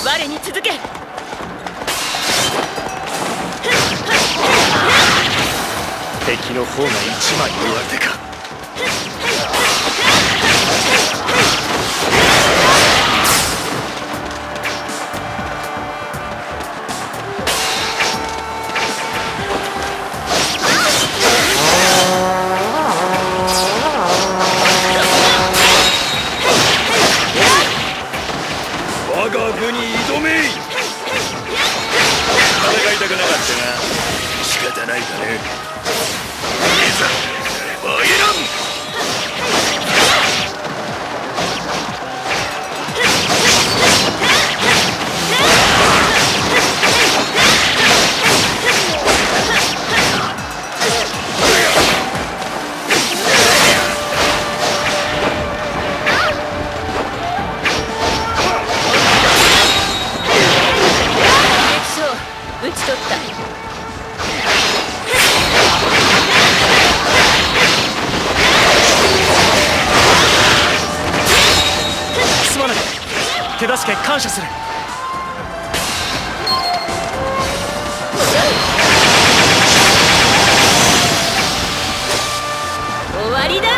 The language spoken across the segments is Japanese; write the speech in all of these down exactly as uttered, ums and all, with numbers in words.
我に続け。 敵の方が一枚上手か。 我が部に挑め。戦いたくなかったが仕方ないかね。いざ参らん。 討ち取った。 すまない。手助け感謝する。 終わりだ。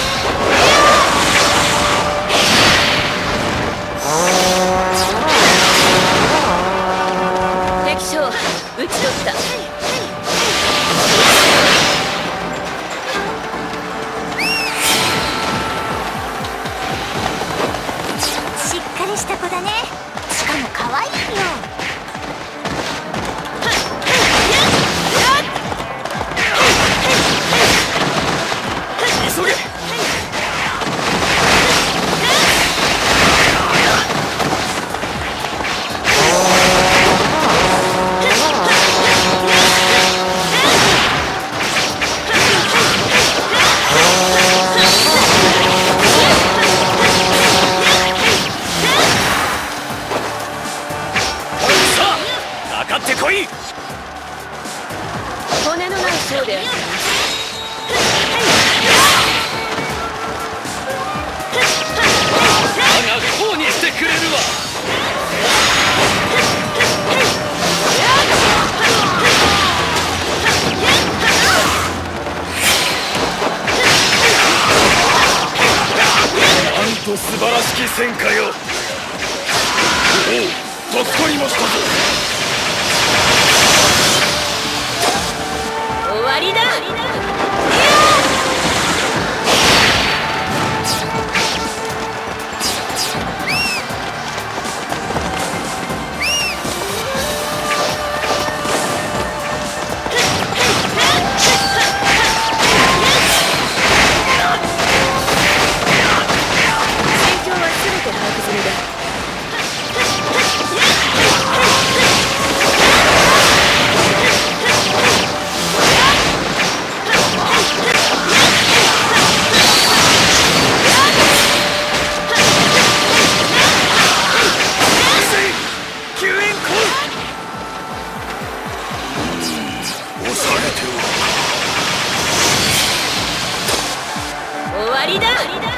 敵将討ち取った。 しっかりした子だね。しかも可愛いよ。 急げ。かかってこい。 骨のない将である。 我がこうにしてくれるわ。なんと素晴らしき戦果よ。おお、助かりましたぞ。 終わりだ。戦況は全て把握済みだ。終わりだ。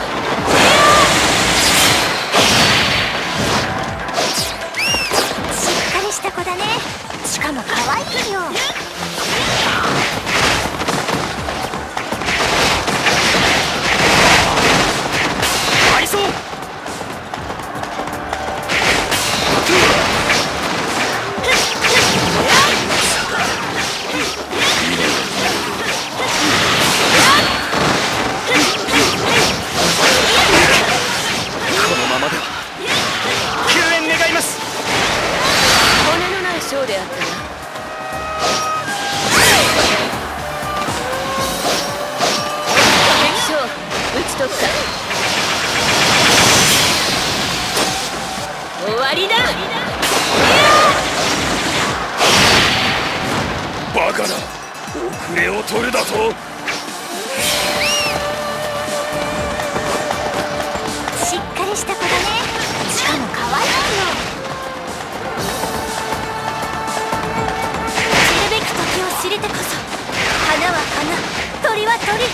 しっかりした子だね。しかも可愛いよ。 愛想。 将であったな。敵将討ち取った。終わりだ。 バカな、遅れを取るだと。 しっかりした子だね。しかも可愛いよ。知るべき時を知れてこそ、花は花、鳥は鳥。